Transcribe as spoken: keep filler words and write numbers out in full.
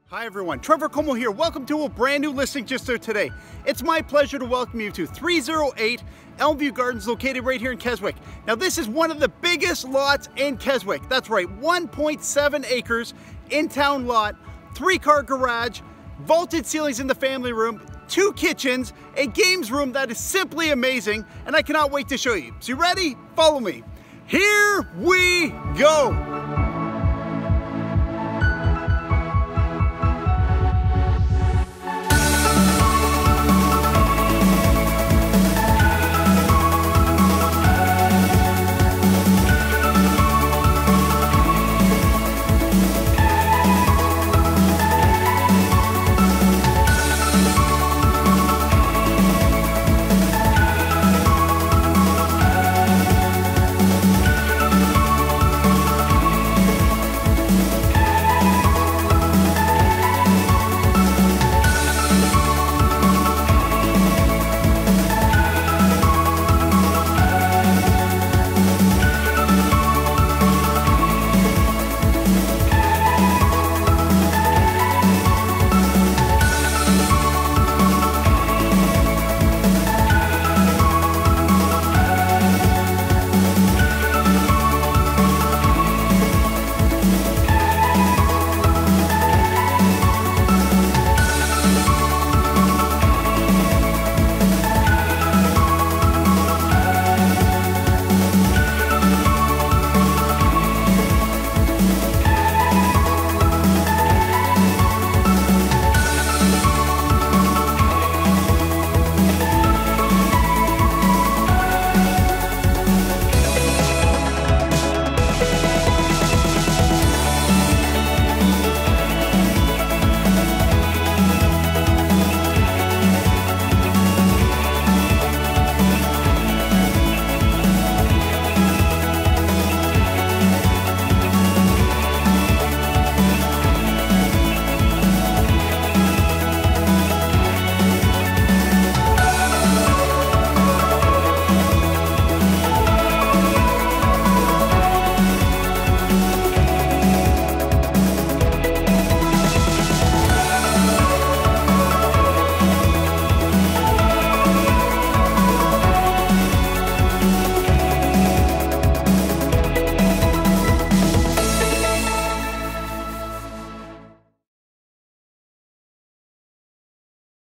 Hi everyone, Trevor Como here. Welcome to a brand new listing just there today. It's my pleasure to welcome you to three oh eight Elmview Gardens, located right here in Keswick. Now this is one of the biggest lots in Keswick. That's right, one point seven acres in-town lot, three-car garage, vaulted ceilings in the family room, two kitchens, a games room that is simply amazing, and I cannot wait to show you. So you ready? Follow me. Here we go.